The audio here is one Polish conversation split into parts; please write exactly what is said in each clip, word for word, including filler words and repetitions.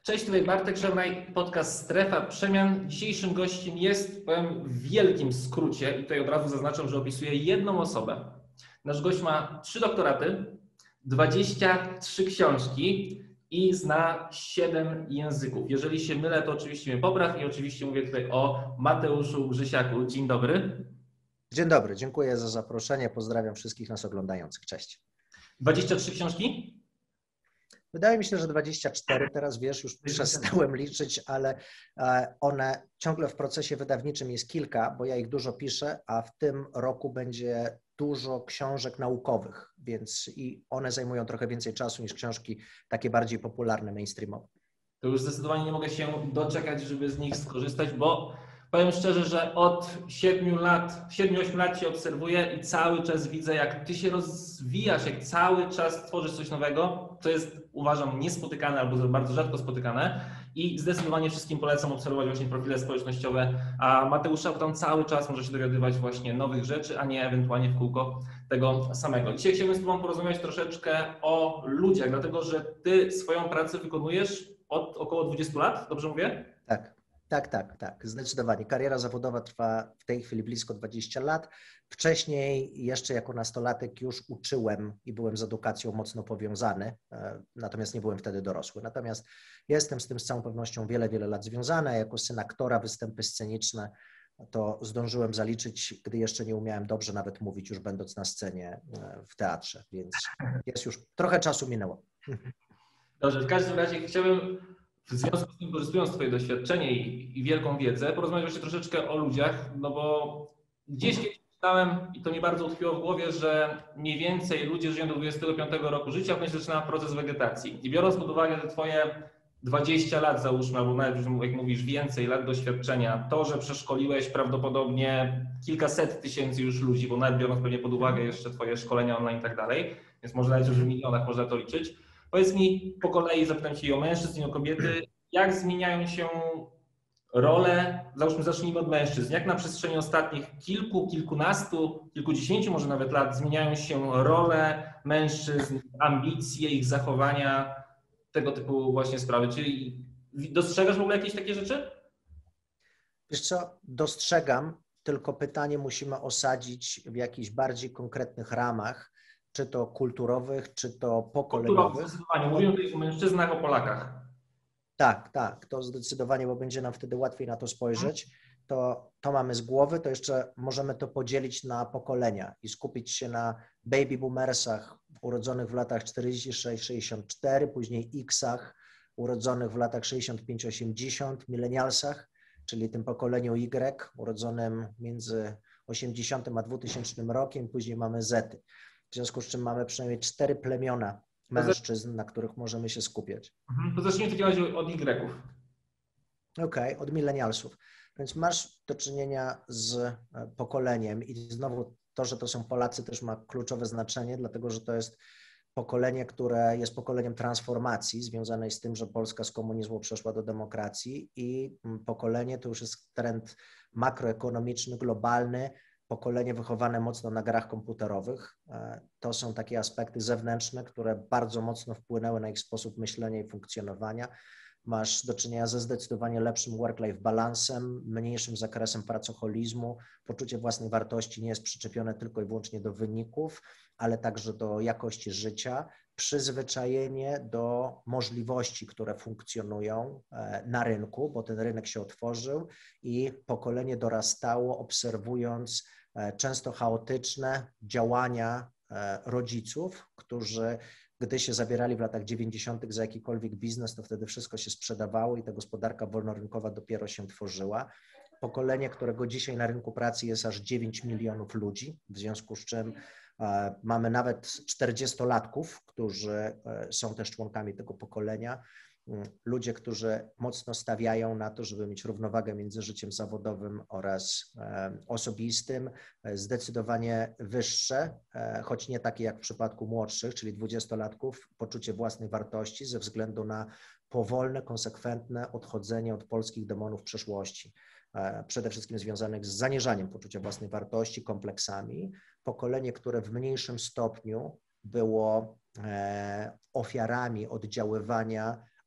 Cześć, tutaj Bartek Szemraj, podcast Strefa Przemian. Dzisiejszym gościem jest, powiem w wielkim skrócie, i tutaj od razu zaznaczam, że opisuję jedną osobę. Nasz gość ma trzy doktoraty, dwadzieścia trzy książki i zna siedem języków. Jeżeli się mylę, to oczywiście mnie popraw i oczywiście mówię tutaj o Mateuszu Grzysiaku. Dzień dobry. Dzień dobry, dziękuję za zaproszenie. Pozdrawiam wszystkich nas oglądających. Cześć. dwadzieścia trzy książki? Wydaje mi się, że dwadzieścia cztery, teraz wiesz, już przestałem liczyć, ale one ciągle w procesie wydawniczym jest kilka, bo ja ich dużo piszę, a w tym roku będzie dużo książek naukowych, więc i one zajmują trochę więcej czasu niż książki takie bardziej popularne, mainstreamowe. To już zdecydowanie nie mogę się doczekać, żeby z nich skorzystać, bo powiem szczerze, że od siedmiu lat, siedmiu ośmiu lat Cię obserwuję i cały czas widzę, jak Ty się rozwijasz, jak cały czas tworzysz coś nowego, co jest, uważam, niespotykane albo bardzo rzadko spotykane i zdecydowanie wszystkim polecam obserwować właśnie profile społecznościowe, a Mateusza, bo tam cały czas może się dowiadywać właśnie nowych rzeczy, a nie ewentualnie w kółko tego samego. Dzisiaj chciałbym z Tobą porozmawiać troszeczkę o ludziach, dlatego że Ty swoją pracę wykonujesz od około dwudziestu lat, dobrze mówię? Tak. Tak, tak, tak, zdecydowanie. Kariera zawodowa trwa w tej chwili blisko dwadzieścia lat. Wcześniej jeszcze jako nastolatek już uczyłem i byłem z edukacją mocno powiązany, natomiast nie byłem wtedy dorosły. Natomiast jestem z tym z całą pewnością wiele, wiele lat związany. Jako syn aktora występy sceniczne to zdążyłem zaliczyć, gdy jeszcze nie umiałem dobrze nawet mówić, już będąc na scenie w teatrze, więc jest już trochę czasu minęło. Dobrze, w każdym razie chciałbym w związku z tym, korzystując z Twoje doświadczenie i, i wielką wiedzę, porozmawiać właśnie troszeczkę o ludziach, no bo gdzieś kiedyś czytałem i to mi bardzo utkwiło w głowie, że mniej więcej ludzie żyją do dwudziestego piątego roku życia, ponieważ zaczyna proces wegetacji. I biorąc pod uwagę te Twoje dwadzieścia lat, załóżmy, albo nawet, jak mówisz, więcej lat doświadczenia, to, że przeszkoliłeś prawdopodobnie kilkaset tysięcy już ludzi, bo nawet biorąc pewnie pod uwagę jeszcze Twoje szkolenia online i tak dalej, więc może nawet już w milionach można to liczyć. Powiedz mi po kolei, zapytam Cię o mężczyzn i o kobiety, jak zmieniają się role, załóżmy zacznijmy od mężczyzn, jak na przestrzeni ostatnich kilku, kilkunastu, kilkudziesięciu może nawet lat zmieniają się role mężczyzn, ambicje, ich zachowania, tego typu właśnie sprawy. Czyli dostrzegasz w ogóle jakieś takie rzeczy? Wiesz co, dostrzegam, tylko pytanie musimy osadzić w jakichś bardziej konkretnych ramach, czy to kulturowych, czy to pokoleniowych. Zdecydowanie. Mówimy tutaj o mężczyznach, o Polakach. Tak, tak, to zdecydowanie, bo będzie nam wtedy łatwiej na to spojrzeć. To, to mamy z głowy, to jeszcze możemy to podzielić na pokolenia i skupić się na baby boomersach urodzonych w latach czterdzieści sześć sześćdziesiąt cztery, później X-ach urodzonych w latach sześćdziesiąt pięć osiemdziesiąt, millennialsach, czyli tym pokoleniu Y urodzonym między osiemdziesiątym a dwutysięcznym rokiem, później mamy Zety. W związku z czym mamy przynajmniej cztery plemiona mężczyzn, na których możemy się skupiać. Mhm. To zacznijmy w takim razie od Y-ów. Okej, okay, od millennialsów. Więc masz do czynienia z pokoleniem i znowu to, że to są Polacy, też ma kluczowe znaczenie, dlatego że to jest pokolenie, które jest pokoleniem transformacji związanej z tym, że Polska z komunizmu przeszła do demokracji i pokolenie to już jest trend makroekonomiczny, globalny, pokolenie wychowane mocno na grach komputerowych. To są takie aspekty zewnętrzne, które bardzo mocno wpłynęły na ich sposób myślenia i funkcjonowania. Masz do czynienia ze zdecydowanie lepszym work-life balansem, mniejszym zakresem pracoholizmu. Poczucie własnej wartości nie jest przyczepione tylko i wyłącznie do wyników, ale także do jakości życia. Przyzwyczajenie do możliwości, które funkcjonują na rynku, bo ten rynek się otworzył i pokolenie dorastało, obserwując często chaotyczne działania rodziców, którzy gdy się zabierali w latach dziewięćdziesiątych za jakikolwiek biznes, to wtedy wszystko się sprzedawało i ta gospodarka wolnorynkowa dopiero się tworzyła. Pokolenie, którego dzisiaj na rynku pracy jest aż dziewięć milionów ludzi, w związku z czym mamy nawet czterdziestolatków, którzy są też członkami tego pokolenia. Ludzie, którzy mocno stawiają na to, żeby mieć równowagę między życiem zawodowym oraz osobistym, zdecydowanie wyższe, choć nie takie jak w przypadku młodszych, czyli dwudziestolatków, poczucie własnej wartości ze względu na powolne, konsekwentne odchodzenie od polskich demonów przeszłości, przede wszystkim związanych z zaniżaniem poczucia własnej wartości, kompleksami. Pokolenie, które w mniejszym stopniu było ofiarami oddziaływania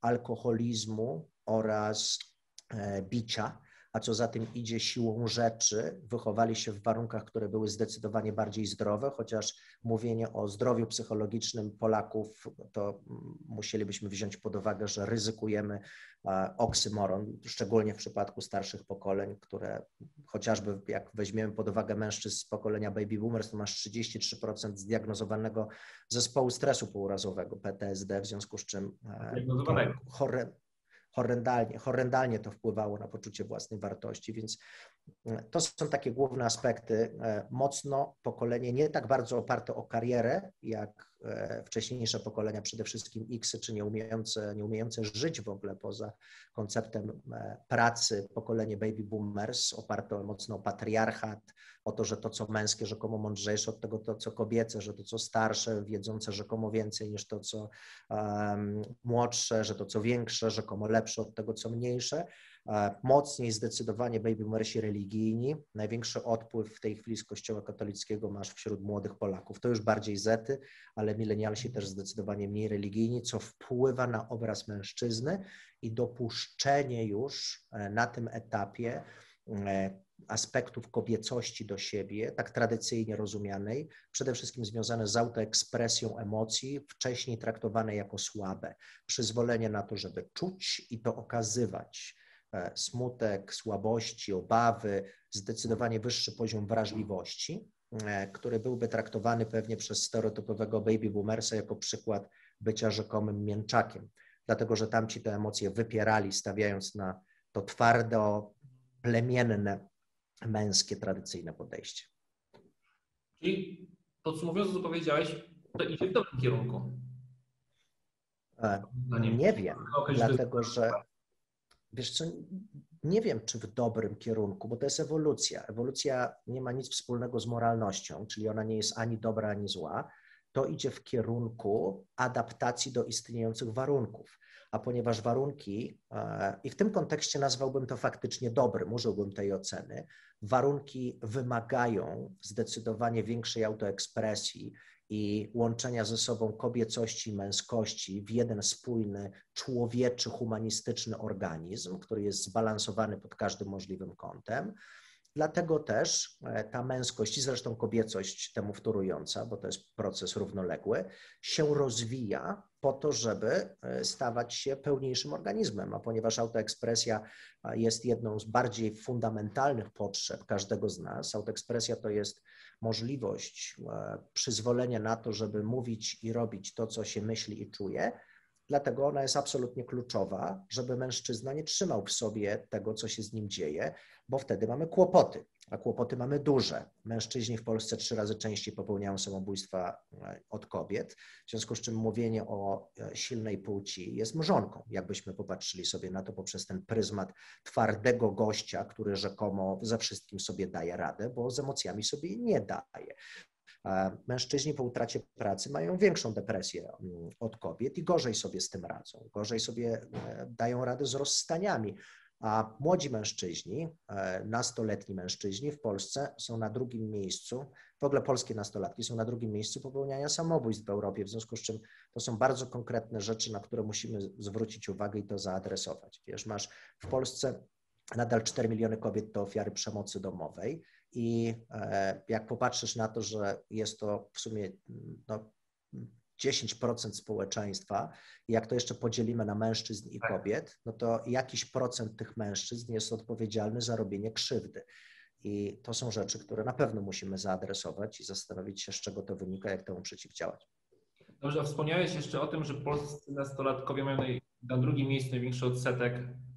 alkoholizmu oraz bicia, a co za tym idzie siłą rzeczy, wychowali się w warunkach, które były zdecydowanie bardziej zdrowe, chociaż mówienie o zdrowiu psychologicznym Polaków, to musielibyśmy wziąć pod uwagę, że ryzykujemy oksymoron, szczególnie w przypadku starszych pokoleń, które chociażby jak weźmiemy pod uwagę mężczyzn z pokolenia baby boomers, to masz trzydzieści trzy procent zdiagnozowanego zespołu stresu pourazowego, P T S D, w związku z czym to chore, horrendalnie, horrendalnie to wpływało na poczucie własnej wartości, więc to są takie główne aspekty. Mocno pokolenie nie tak bardzo oparte o karierę, jak wcześniejsze pokolenia, przede wszystkim X, czy nie umiejące, nie umiejące żyć w ogóle poza konceptem pracy, pokolenie baby boomers, oparte mocno o patriarchat, o to, że to, co męskie, rzekomo mądrzejsze od tego, to, co kobiece, że to, co starsze, wiedzące rzekomo więcej niż to, co um, młodsze, że to, co większe, rzekomo lepsze od tego, co mniejsze. Mocniej zdecydowanie baby boomersi religijni. Największy odpływ w tej chwili z kościoła katolickiego masz wśród młodych Polaków. To już bardziej zety, ale milenialsi też zdecydowanie mniej religijni, co wpływa na obraz mężczyzny i dopuszczenie już na tym etapie aspektów kobiecości do siebie, tak tradycyjnie rozumianej, przede wszystkim związane z autoekspresją emocji, wcześniej traktowane jako słabe. Przyzwolenie na to, żeby czuć i to okazywać. Smutek, słabości, obawy, zdecydowanie wyższy poziom wrażliwości, który byłby traktowany pewnie przez stereotypowego baby boomersa jako przykład bycia rzekomym mięczakiem, dlatego że tamci te emocje wypierali, stawiając na to twardo, plemienne, męskie, tradycyjne podejście. Czyli podsumowując, co powiedziałeś, to idzie w dobrym kierunku. Nie wiem, dlatego że wiesz co, nie wiem, czy w dobrym kierunku, bo to jest ewolucja. Ewolucja nie ma nic wspólnego z moralnością, czyli ona nie jest ani dobra, ani zła. To idzie w kierunku adaptacji do istniejących warunków. A ponieważ warunki, i w tym kontekście nazwałbym to faktycznie dobrym, użyłbym tej oceny, warunki wymagają zdecydowanie większej autoekspresji i łączenia ze sobą kobiecości i męskości w jeden spójny, człowieczy, humanistyczny organizm, który jest zbalansowany pod każdym możliwym kątem. Dlatego też ta męskość i zresztą kobiecość temu wtórująca, bo to jest proces równoległy, się rozwija po to, żeby stawać się pełniejszym organizmem, a ponieważ autoekspresja jest jedną z bardziej fundamentalnych potrzeb każdego z nas, autoekspresja to jest możliwość przyzwolenia na to, żeby mówić i robić to, co się myśli i czuje, dlatego ona jest absolutnie kluczowa, żeby mężczyzna nie trzymał w sobie tego, co się z nim dzieje, bo wtedy mamy kłopoty, a kłopoty mamy duże. Mężczyźni w Polsce trzy razy częściej popełniają samobójstwa od kobiet, w związku z czym mówienie o silnej płci jest mrzonką, jakbyśmy popatrzyli sobie na to poprzez ten pryzmat twardego gościa, który rzekomo ze wszystkim sobie daje radę, bo z emocjami sobie nie daje. Mężczyźni po utracie pracy mają większą depresję od kobiet i gorzej sobie z tym radzą, gorzej sobie dają radę z rozstaniami, a młodzi mężczyźni, nastoletni mężczyźni w Polsce są na drugim miejscu, w ogóle polskie nastolatki są na drugim miejscu popełniania samobójstw w Europie, w związku z czym to są bardzo konkretne rzeczy, na które musimy zwrócić uwagę i to zaadresować. Wiesz, masz w Polsce nadal cztery miliony kobiet to ofiary przemocy domowej. I jak popatrzysz na to, że jest to w sumie no, dziesięć procent społeczeństwa, i jak to jeszcze podzielimy na mężczyzn i kobiet, no to jakiś procent tych mężczyzn jest odpowiedzialny za robienie krzywdy. I to są rzeczy, które na pewno musimy zaadresować i zastanowić się, z czego to wynika, jak temu przeciwdziałać. Dobrze, a wspomniałeś jeszcze o tym, że polscy nastolatkowie mają na drugim miejscu największy odsetek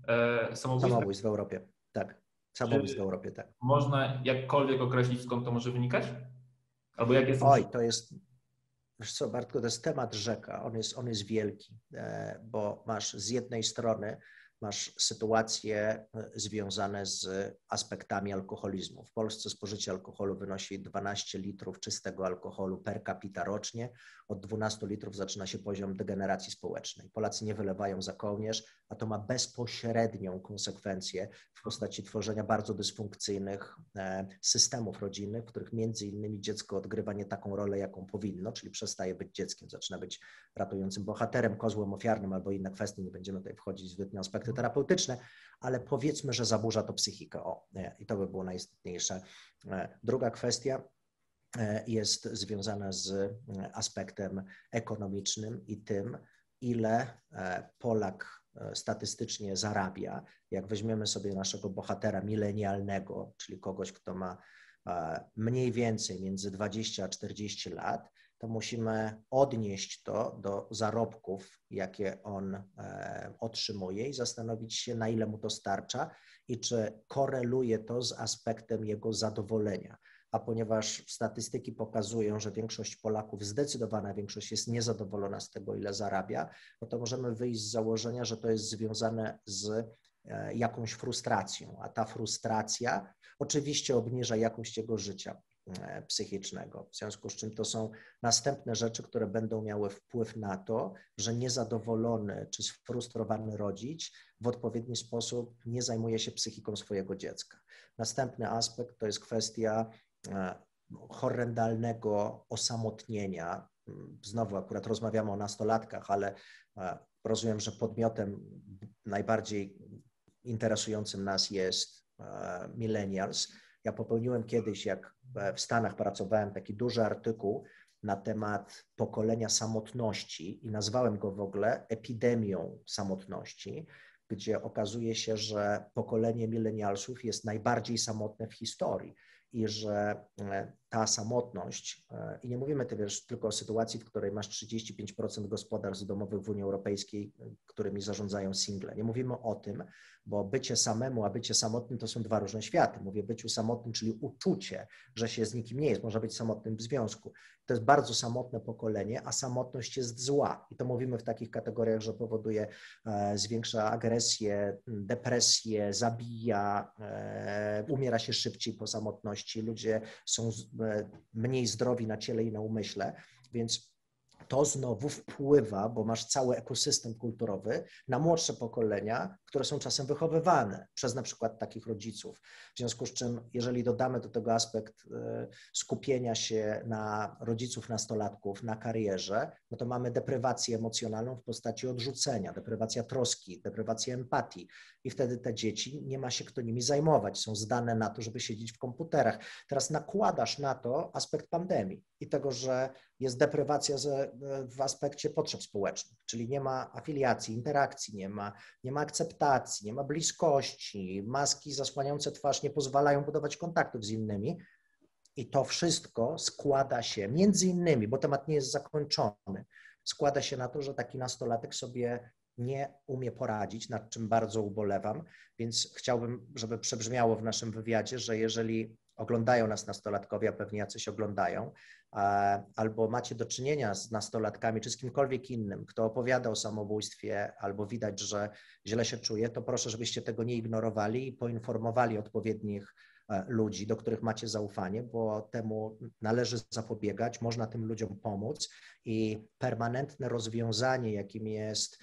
e, samobójstw. Samobójstw w Europie, tak. Samobójstw w Europie, tak. Można jakkolwiek określić, skąd to może wynikać? Albo jak jest... Oj, to jest... Wiesz co, Bartku, to jest temat rzeka, on jest, on jest wielki, bo masz z jednej strony masz sytuacje związane z aspektami alkoholizmu. W Polsce spożycie alkoholu wynosi dwanaście litrów czystego alkoholu per capita rocznie. Od dwunastu litrów zaczyna się poziom degeneracji społecznej. Polacy nie wylewają za kołnierz, a to ma bezpośrednią konsekwencję w postaci tworzenia bardzo dysfunkcyjnych systemów rodzinnych, w których między innymi dziecko odgrywa nie taką rolę, jaką powinno, czyli przestaje być dzieckiem, zaczyna być ratującym bohaterem, kozłem ofiarnym albo inne kwestie, nie będziemy tutaj wchodzić zbytnio w aspekty terapeutyczne, ale powiedzmy, że zaburza to psychikę. O, nie, i to by było najistotniejsze. Druga kwestia jest związana z aspektem ekonomicznym i tym, ile Polak statystycznie zarabia. Jak weźmiemy sobie naszego bohatera milenialnego, czyli kogoś, kto ma mniej więcej między dwadzieścia a czterdzieści lat, to musimy odnieść to do zarobków, jakie on otrzymuje i zastanowić się, na ile mu to starcza i czy koreluje to z aspektem jego zadowolenia. A ponieważ statystyki pokazują, że większość Polaków, zdecydowana większość jest niezadowolona z tego, ile zarabia, no to możemy wyjść z założenia, że to jest związane z jakąś frustracją, a ta frustracja oczywiście obniża jakość jego życia psychicznego. W związku z czym to są następne rzeczy, które będą miały wpływ na to, że niezadowolony czy sfrustrowany rodzic w odpowiedni sposób nie zajmuje się psychiką swojego dziecka. Następny aspekt to jest kwestia horrendalnego osamotnienia. Znowu akurat rozmawiamy o nastolatkach, ale rozumiem, że podmiotem najbardziej interesującym nas jest millennials. Ja popełniłem kiedyś, jak w Stanach pracowałem, taki duży artykuł na temat pokolenia samotności i nazwałem go w ogóle epidemią samotności, gdzie okazuje się, że pokolenie millennialsów jest najbardziej samotne w historii i że ta samotność, i nie mówimy ty, wiesz, tylko o sytuacji, w której masz trzydzieści pięć procent gospodarstw domowych w Unii Europejskiej, którymi zarządzają single. Nie mówimy o tym, bo bycie samemu, a bycie samotnym to są dwa różne światy. Mówię byciu samotnym, czyli uczucie, że się z nikim nie jest, można być samotnym w związku. To jest bardzo samotne pokolenie, a samotność jest zła. I to mówimy w takich kategoriach, że powoduje, e, zwiększa agresję, depresję, zabija, e, umiera się szybciej po samotności, ludzie są e, mniej zdrowi na ciele i na umyśle, więc to znowu wpływa, bo masz cały ekosystem kulturowy na młodsze pokolenia, które są czasem wychowywane przez na przykład takich rodziców. W związku z czym, jeżeli dodamy do tego aspekt skupienia się na rodziców nastolatków, na karierze, no to mamy deprywację emocjonalną w postaci odrzucenia, deprywacja troski, deprywacja empatii i wtedy te dzieci nie ma się kto nimi zajmować, są zdane na to, żeby siedzieć w komputerach. Teraz nakładasz na to aspekt pandemii i tego, że jest deprywacja w aspekcie potrzeb społecznych, czyli nie ma afiliacji, interakcji, nie ma, nie ma akceptacji, nie ma bliskości, maski zasłaniające twarz nie pozwalają budować kontaktów z innymi i to wszystko składa się, między innymi, bo temat nie jest zakończony, składa się na to, że taki nastolatek sobie nie umie poradzić, nad czym bardzo ubolewam, więc chciałbym, żeby przebrzmiało w naszym wywiadzie, że jeżeli oglądają nas nastolatkowie, a pewnie jacyś oglądają, albo macie do czynienia z nastolatkami, czy z kimkolwiek innym, kto opowiada o samobójstwie, albo widać, że źle się czuje, to proszę, żebyście tego nie ignorowali i poinformowali odpowiednich ludzi, do których macie zaufanie, bo temu należy zapobiegać, można tym ludziom pomóc i permanentne rozwiązanie, jakim jest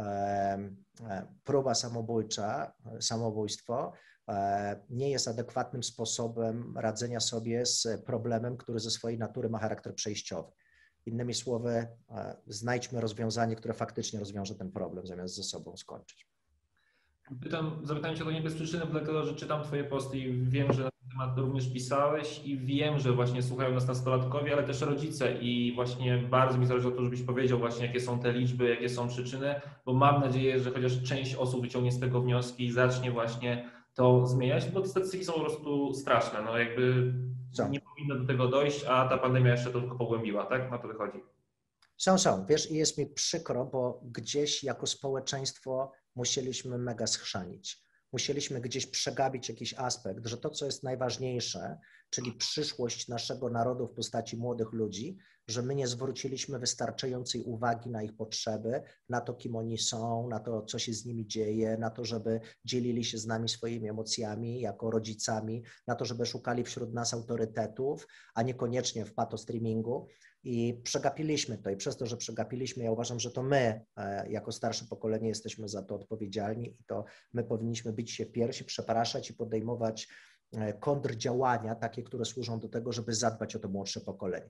próba samobójcza, samobójstwo, nie jest adekwatnym sposobem radzenia sobie z problemem, który ze swojej natury ma charakter przejściowy. Innymi słowy, znajdźmy rozwiązanie, które faktycznie rozwiąże ten problem, zamiast ze sobą skończyć. Pytam, zapytałem cię o to nie bez przyczyny, dlatego że czytam twoje posty i wiem, że na ten temat również pisałeś i wiem, że właśnie słuchają nas nastolatkowie, ale też rodzice i właśnie bardzo mi zależy o to, żebyś powiedział właśnie, jakie są te liczby, jakie są przyczyny, bo mam nadzieję, że chociaż część osób wyciągnie z tego wnioski i zacznie właśnie to zmieniać, bo te statystyki są po prostu straszne, no jakby Co? Nie powinno do tego dojść, a ta pandemia jeszcze to tylko pogłębiła, tak? Na to wychodzi. Są, są. Wiesz, i jest mi przykro, bo gdzieś jako społeczeństwo musieliśmy mega schrzanić. musieliśmy gdzieś przegapić jakiś aspekt, że to, co jest najważniejsze, czyli przyszłość naszego narodu w postaci młodych ludzi, że my nie zwróciliśmy wystarczającej uwagi na ich potrzeby, na to, kim oni są, na to, co się z nimi dzieje, na to, żeby dzielili się z nami swoimi emocjami jako rodzicami, na to, żeby szukali wśród nas autorytetów, a niekoniecznie w patostreamingu. I przegapiliśmy to i przez to, że przegapiliśmy, ja uważam, że to my jako starsze pokolenie jesteśmy za to odpowiedzialni i to my powinniśmy bić się w piersi, przepraszać i podejmować kontrdziałania, takie, które służą do tego, żeby zadbać o to młodsze pokolenie.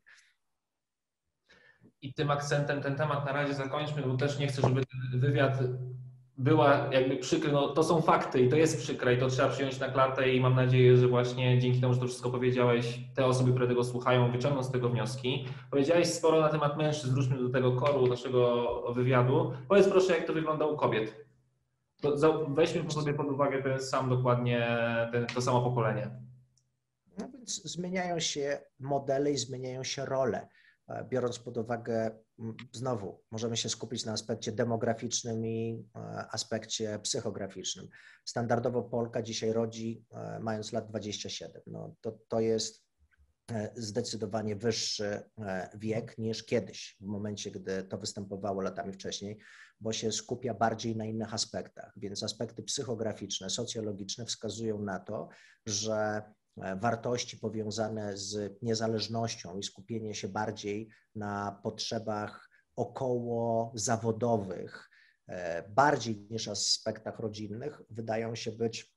I tym akcentem ten temat na razie zakończmy, bo też nie chcę, żeby ten wywiad była jakby przykry. No, to są fakty i to jest przykre i to trzeba przyjąć na klatę i mam nadzieję, że właśnie dzięki temu, że to wszystko powiedziałeś, te osoby, które tego słuchają, wyciągną z tego wnioski. Powiedziałeś sporo na temat mężczyzn, wróćmy do tego koru naszego wywiadu. Powiedz proszę, jak to wygląda u kobiet. To weźmy sobie pod uwagę ten sam dokładnie, ten, to samo pokolenie. No więc zmieniają się modele i zmieniają się role. Biorąc pod uwagę, znowu możemy się skupić na aspekcie demograficznym i aspekcie psychograficznym. Standardowo Polka dzisiaj rodzi mając lat dwadzieścia siedem. No to, to jest zdecydowanie wyższy wiek niż kiedyś, w momencie, gdy to występowało latami wcześniej, bo się skupia bardziej na innych aspektach. Więc aspekty psychograficzne, socjologiczne wskazują na to, że wartości powiązane z niezależnością i skupienie się bardziej na potrzebach około zawodowych, bardziej niż aspektach rodzinnych, wydają się być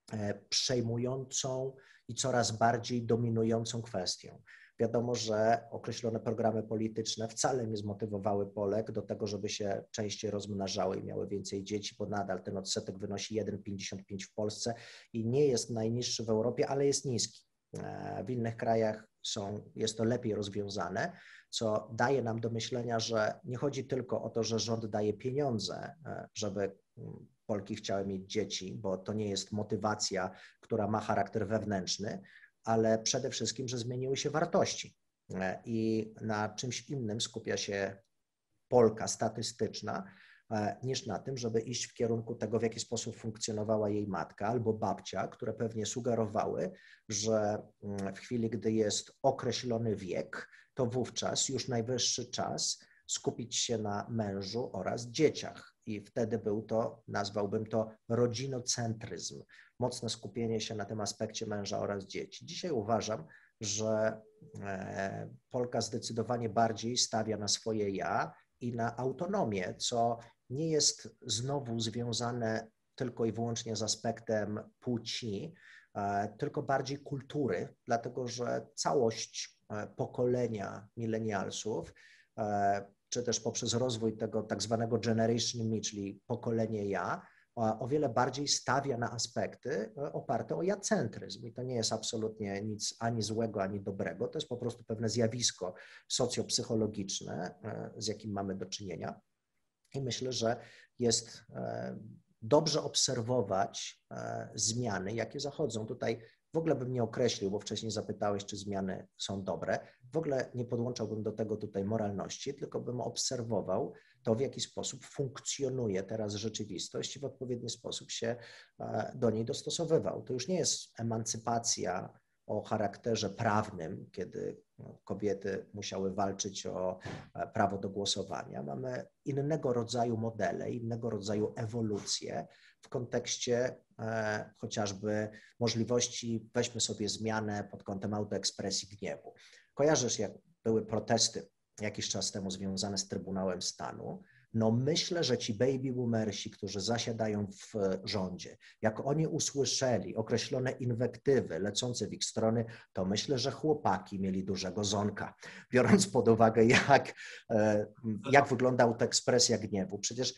przejmującą i coraz bardziej dominującą kwestią. Wiadomo, że określone programy polityczne wcale nie zmotywowały Polek do tego, żeby się częściej rozmnażały i miały więcej dzieci, bo nadal ten odsetek wynosi jeden przecinek pięćdziesiąt pięć w Polsce i nie jest najniższy w Europie, ale jest niski. W innych krajach są, jest to lepiej rozwiązane, co daje nam do myślenia, że nie chodzi tylko o to, że rząd daje pieniądze, żeby Polki chciały mieć dzieci, bo to nie jest motywacja, która ma charakter wewnętrzny, ale przede wszystkim, że zmieniły się wartości i na czymś innym skupia się Polka statystyczna, niż na tym, żeby iść w kierunku tego, w jaki sposób funkcjonowała jej matka albo babcia, które pewnie sugerowały, że w chwili, gdy jest określony wiek, to wówczas już najwyższy czas skupić się na mężu oraz dzieciach. I wtedy był to, nazwałbym to rodzinocentryzm, mocne skupienie się na tym aspekcie męża oraz dzieci. Dzisiaj uważam, że Polka zdecydowanie bardziej stawia na swoje ja i na autonomię, co nie jest znowu związane tylko i wyłącznie z aspektem płci, tylko bardziej kultury, dlatego że całość pokolenia milenialsów, czy też poprzez rozwój tego tak zwanego generation me, czyli pokolenie ja, o wiele bardziej stawia na aspekty oparte o jacentryzm. I to nie jest absolutnie nic ani złego, ani dobrego. To jest po prostu pewne zjawisko socjopsychologiczne, z jakim mamy do czynienia. I myślę, że jest dobrze obserwować zmiany, jakie zachodzą. Tutaj w ogóle bym nie określił, bo wcześniej zapytałeś, czy zmiany są dobre. W ogóle nie podłączałbym do tego tutaj moralności, tylko bym obserwował to, w jaki sposób funkcjonuje teraz rzeczywistość i w odpowiedni sposób się do niej dostosowywał. To już nie jest emancypacja o charakterze prawnym, kiedy kobiety musiały walczyć o prawo do głosowania. Mamy innego rodzaju modele, innego rodzaju ewolucje w kontekście e, chociażby możliwości, weźmy sobie zmianę pod kątem autoekspresji gniewu. Kojarzysz, jak były protesty jakiś czas temu związane z Trybunałem Stanu? No myślę, że ci baby boomersi, którzy zasiadają w rządzie, jak oni usłyszeli określone inwektywy lecące w ich strony, to myślę, że chłopaki mieli dużego zonka, biorąc pod uwagę, jak, jak wygląda autoekspresja gniewu. Przecież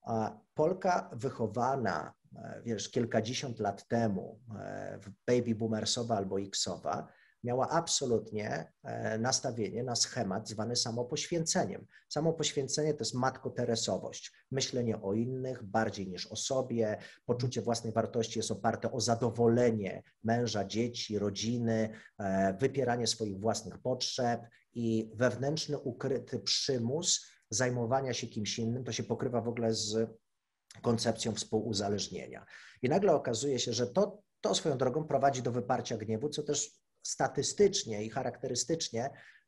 Polka wychowana, wiesz, kilkadziesiąt lat temu, baby boomersowa albo X-owa, miała absolutnie nastawienie na schemat zwany samopoświęceniem. Samopoświęcenie to jest matko-teresowość, myślenie o innych bardziej niż o sobie, poczucie własnej wartości jest oparte o zadowolenie męża, dzieci, rodziny, wypieranie swoich własnych potrzeb i wewnętrzny, ukryty przymus zajmowania się kimś innym. To się pokrywa w ogóle z koncepcją współuzależnienia. I nagle okazuje się, że to, to swoją drogą prowadzi do wyparcia gniewu, co też statystycznie i charakterystycznie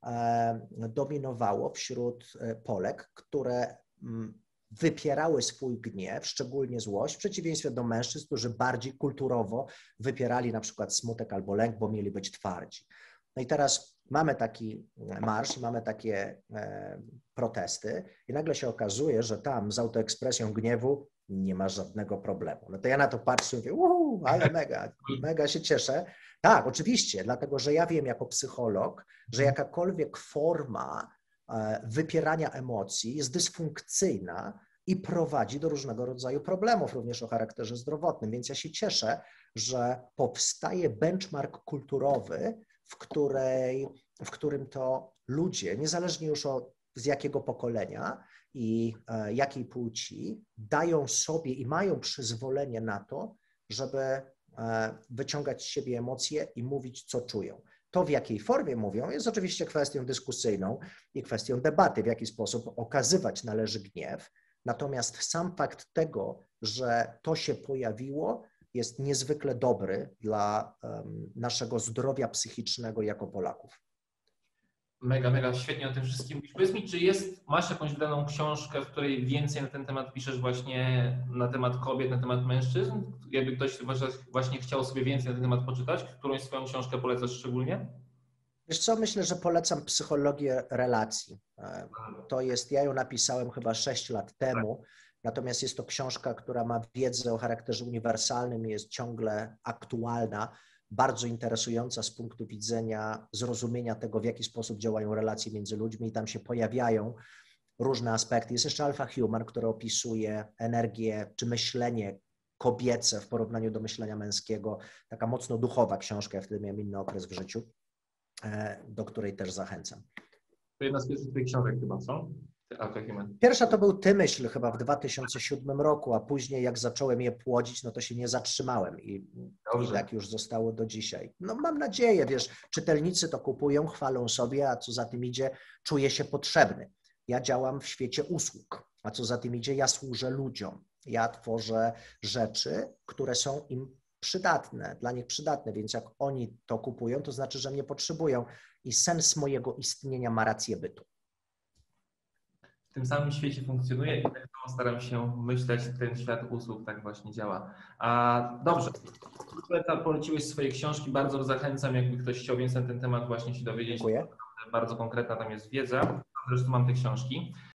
dominowało wśród Polek, które wypierały swój gniew, szczególnie złość, w przeciwieństwie do mężczyzn, którzy bardziej kulturowo wypierali na przykład smutek albo lęk, bo mieli być twardzi. No i teraz mamy taki marsz, mamy takie protesty i nagle się okazuje, że tam z autoekspresją gniewu nie ma żadnego problemu. No to ja na to patrzę i mówię, uuu, ale mega, mega się cieszę. Tak, oczywiście, dlatego że ja wiem jako psycholog, że jakakolwiek forma wypierania emocji jest dysfunkcyjna i prowadzi do różnego rodzaju problemów, również o charakterze zdrowotnym. Więc ja się cieszę, że powstaje benchmark kulturowy, w, której, w którym to ludzie, niezależnie już od z jakiego pokolenia i jakiej płci, dają sobie i mają przyzwolenie na to, żeby wyciągać z siebie emocje i mówić, co czują. To, w jakiej formie mówią, jest oczywiście kwestią dyskusyjną i kwestią debaty, w jaki sposób okazywać należy gniew. Natomiast sam fakt tego, że to się pojawiło, jest niezwykle dobry dla um, naszego zdrowia psychicznego jako Polaków. Mega, mega świetnie o tym wszystkim mówisz. Powiedz mi, czy jest, masz jakąś wydaną książkę, w której więcej na ten temat piszesz właśnie na temat kobiet, na temat mężczyzn? Jakby ktoś właśnie chciał sobie więcej na ten temat poczytać, którąś swoją książkę polecasz szczególnie? Wiesz co, myślę, że polecam Psychologię relacji. To jest, ja ją napisałem chyba sześć lat temu, natomiast jest to książka, która ma wiedzę o charakterze uniwersalnym i jest ciągle aktualna, bardzo interesująca z punktu widzenia zrozumienia tego, w jaki sposób działają relacje między ludźmi i tam się pojawiają różne aspekty. Jest jeszcze Alpha Human, który opisuje energię czy myślenie kobiece w porównaniu do myślenia męskiego. Taka mocno duchowa książka, ja wtedy miałem inny okres w życiu, do której też zachęcam. To jedna z pierwszych tych książek chyba, co? Pierwsza to był Ty myśl chyba w dwa tysiące siódmym roku, a później jak zacząłem je płodzić, no to się nie zatrzymałem i, i tak już zostało do dzisiaj. No mam nadzieję, wiesz, czytelnicy to kupują, chwalą sobie, a co za tym idzie, czuję się potrzebny. Ja działam w świecie usług, a co za tym idzie, ja służę ludziom. Ja tworzę rzeczy, które są im przydatne, dla nich przydatne, więc jak oni to kupują, to znaczy, że mnie potrzebują i sens mojego istnienia ma rację bytu. W tym samym świecie funkcjonuje i tak samo staram się myśleć, ten świat usług tak właśnie działa. A dobrze, poleciłeś swoje książki, bardzo zachęcam, jakby ktoś chciał więcej na ten temat właśnie się dowiedzieć. Dziękuję. Bardzo konkretna tam jest wiedza, zresztą mam te książki.